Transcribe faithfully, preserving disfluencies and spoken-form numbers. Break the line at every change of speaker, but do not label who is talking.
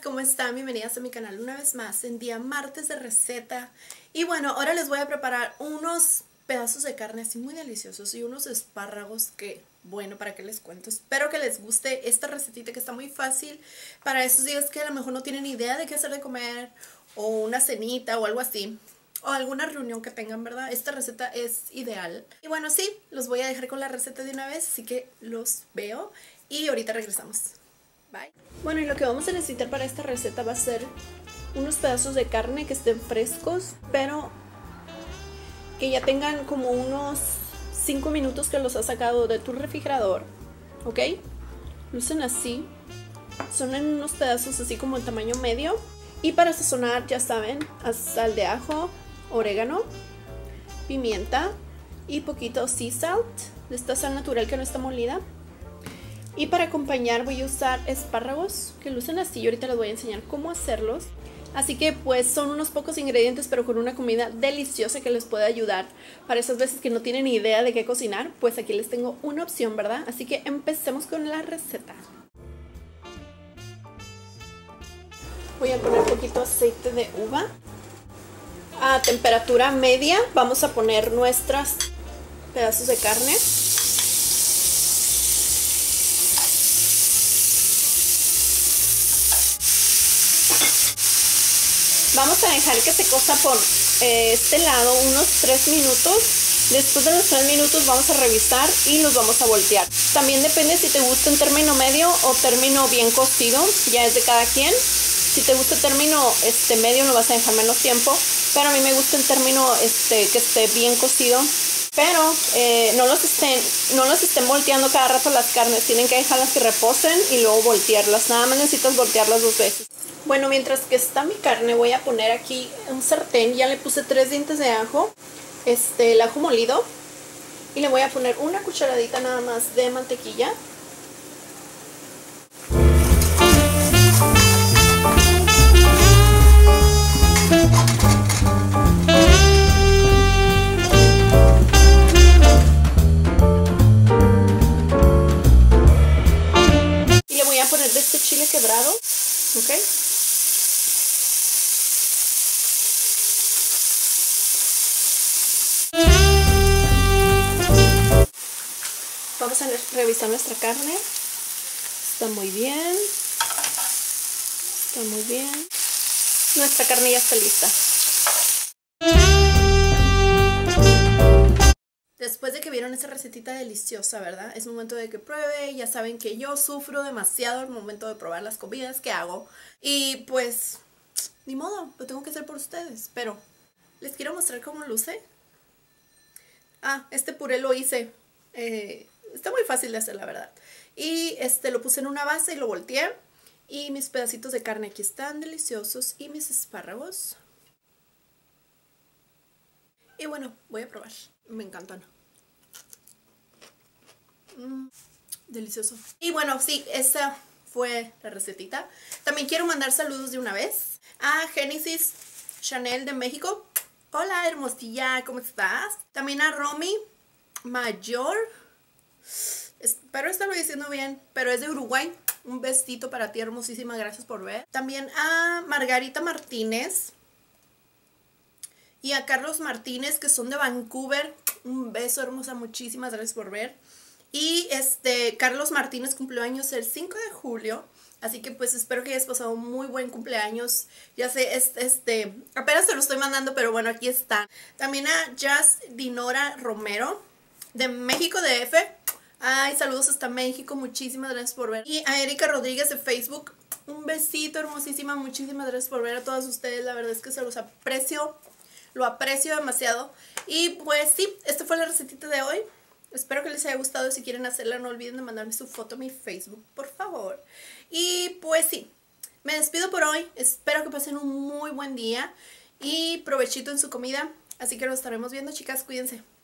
¿cómo están? Bienvenidas a mi canal una vez más en día martes de receta. Y bueno, ahora les voy a preparar unos pedazos de carne así muy deliciosos y unos espárragos que, bueno, para qué les cuento. Espero que les guste esta recetita que está muy fácil para esos días que a lo mejor no tienen idea de qué hacer de comer, o una cenita o algo así, o alguna reunión que tengan, ¿verdad? Esta receta es ideal. Y bueno, sí, los voy a dejar con la receta de una vez, así que los veo y ahorita regresamos. Bye. Bueno, y lo que vamos a necesitar para esta receta va a ser unos pedazos de carne que estén frescos, pero que ya tengan como unos cinco minutos que los has sacado de tu refrigerador, ¿ok? Lucen así, son en unos pedazos así como el tamaño medio. Y para sazonar, ya saben, sal de ajo, orégano, pimienta y poquito sea salt, de esta sal natural que no está molida. Y para acompañar voy a usar espárragos que lucen así, y ahorita les voy a enseñar cómo hacerlos. Así que pues son unos pocos ingredientes, pero con una comida deliciosa que les puede ayudar para esas veces que no tienen idea de qué cocinar. Pues aquí les tengo una opción, ¿verdad? Así que empecemos con la receta. Voy a poner un poquito de aceite de uva. A temperatura media vamos a poner nuestros pedazos de carne. Vamos a dejar que se cosa por eh, este lado unos tres minutos. Después de los tres minutos vamos a revisar y los vamos a voltear. También depende si te gusta en término medio o término bien cocido, ya es de cada quien. Si te gusta el término este, medio lo vas a dejar menos tiempo, pero a mí me gusta el término este, que esté bien cocido. Pero eh, no, los estén, no los estén volteando cada rato las carnes, tienen que dejarlas que reposen y luego voltearlas. Nada más necesitas voltearlas dos veces. Bueno, mientras que está mi carne voy a poner aquí un sartén. Ya le puse tres dientes de ajo, este, el ajo molido, y le voy a poner una cucharadita nada más de mantequilla. Y le voy a poner de este chile quebrado, ¿ok? Vamos a revisar nuestra carne. Está muy bien. Está muy bien. Nuestra carne ya está lista. Después de que vieron esa recetita deliciosa, ¿verdad? Es momento de que pruebe. Ya saben que yo sufro demasiado al momento de probar las comidas que hago. Y pues, ni modo, lo tengo que hacer por ustedes. Pero, les quiero mostrar cómo luce. Ah, este puré lo hice. Eh... Está muy fácil de hacer, la verdad. Y este lo puse en una base y lo volteé. Y mis pedacitos de carne aquí están deliciosos. Y mis espárragos. Y bueno, voy a probar. Me encantan. Mm, delicioso. Y bueno, sí, esa fue la recetita. También quiero mandar saludos de una vez a Génesis Chanel de México. Hola, hermosilla, ¿cómo estás? También a Romy Mayor. Espero estarlo diciendo bien, pero es de Uruguay. Un besito para ti, hermosísima, gracias por ver. También a Margarita Martínez y a Carlos Martínez, que son de Vancouver. Un beso, hermosa, muchísimas gracias por ver. Y este Carlos Martínez cumplió años el cinco de julio, así que pues espero que hayas pasado un muy buen cumpleaños. Ya sé, este, este apenas te lo estoy mandando, pero bueno, aquí está. También a Jazz Dinora Romero de México D F. Ay, saludos hasta México, muchísimas gracias por ver. Y a Erika Rodríguez de Facebook, un besito, hermosísima, muchísimas gracias por ver a todas ustedes. La verdad es que se los aprecio, lo aprecio demasiado. Y pues sí, esta fue la recetita de hoy. Espero que les haya gustado. Si quieren hacerla, no olviden de mandarme su foto a mi Facebook, por favor. Y pues sí, me despido por hoy. Espero que pasen un muy buen día y provechito en su comida. Así que nos estaremos viendo, chicas, cuídense.